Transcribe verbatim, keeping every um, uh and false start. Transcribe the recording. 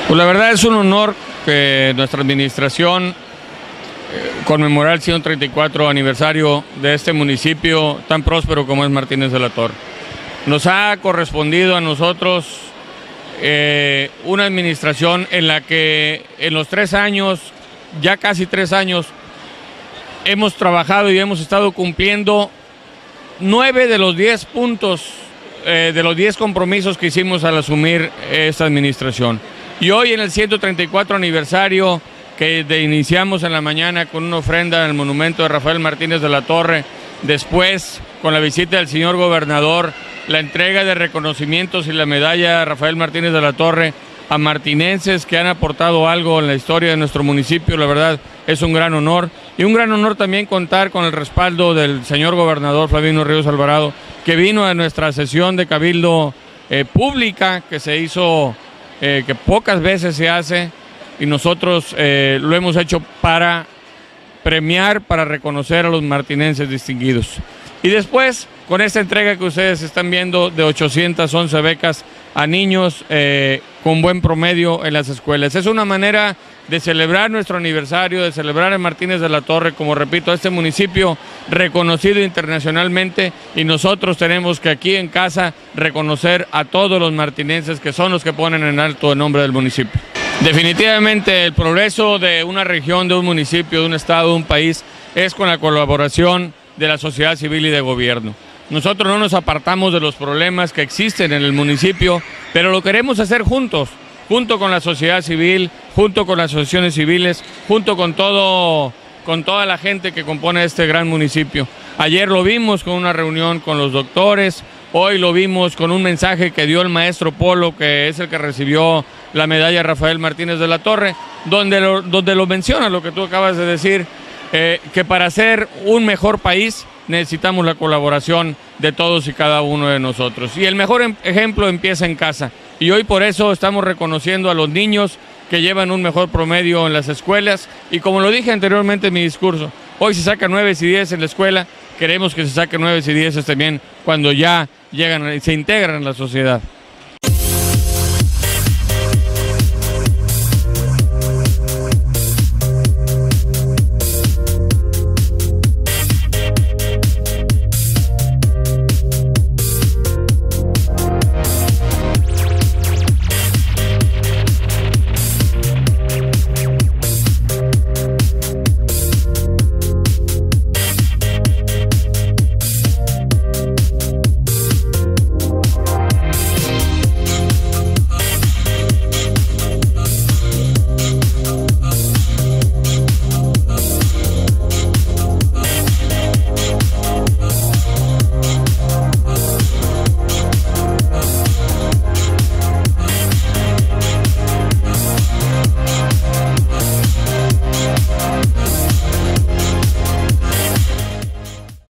Pues la verdad es un honor que nuestra administración eh, conmemorar el ciento treinta y cuatro aniversario de este municipio tan próspero como es Martínez de la Torre. Nos ha correspondido a nosotros eh, una administración en la que en los tres años, ya casi tres años, hemos trabajado y hemos estado cumpliendo nueve de los diez puntos, eh, de los diez compromisos que hicimos al asumir esta administración. Y hoy en el ciento treinta y cuatro aniversario que de iniciamos en la mañana con una ofrenda en el monumento de Rafael Martínez de la Torre, después con la visita del señor gobernador, la entrega de reconocimientos y la medalla Rafael Martínez de la Torre a martinenses que han aportado algo en la historia de nuestro municipio. La verdad es un gran honor y un gran honor también contar con el respaldo del señor gobernador Flavino Ríos Alvarado, que vino a nuestra sesión de cabildo eh, pública que se hizo, eh, que pocas veces se hace, y nosotros eh, lo hemos hecho para premiar, para reconocer a los martinenses distinguidos. Y después, con esta entrega que ustedes están viendo de ochocientas once becas a niños eh, con buen promedio en las escuelas. Es una manera de celebrar nuestro aniversario, de celebrar a Martínez de la Torre, como repito, a este municipio reconocido internacionalmente, y nosotros tenemos que aquí en casa reconocer a todos los martinenses que son los que ponen en alto el nombre del municipio. Definitivamente el progreso de una región, de un municipio, de un estado, de un país, es con la colaboración de la sociedad civil y de gobierno. Nosotros no nos apartamos de los problemas que existen en el municipio, pero lo queremos hacer juntos, junto con la sociedad civil, junto con las asociaciones civiles, junto con todo, con toda la gente que compone este gran municipio. Ayer lo vimos con una reunión con los doctores, hoy lo vimos con un mensaje que dio el maestro Polo, que es el que recibió la medalla Rafael Martínez de la Torre, donde lo, donde lo menciona lo que tú acabas de decir, eh, que para ser un mejor país necesitamos la colaboración de todos y cada uno de nosotros. Y el mejor ejemplo empieza en casa. Y hoy por eso estamos reconociendo a los niños que llevan un mejor promedio en las escuelas. Y como lo dije anteriormente en mi discurso, hoy se sacan nueve y diez en la escuela, queremos que se saquen nueve y diez también cuando ya llegan y se integran en la sociedad.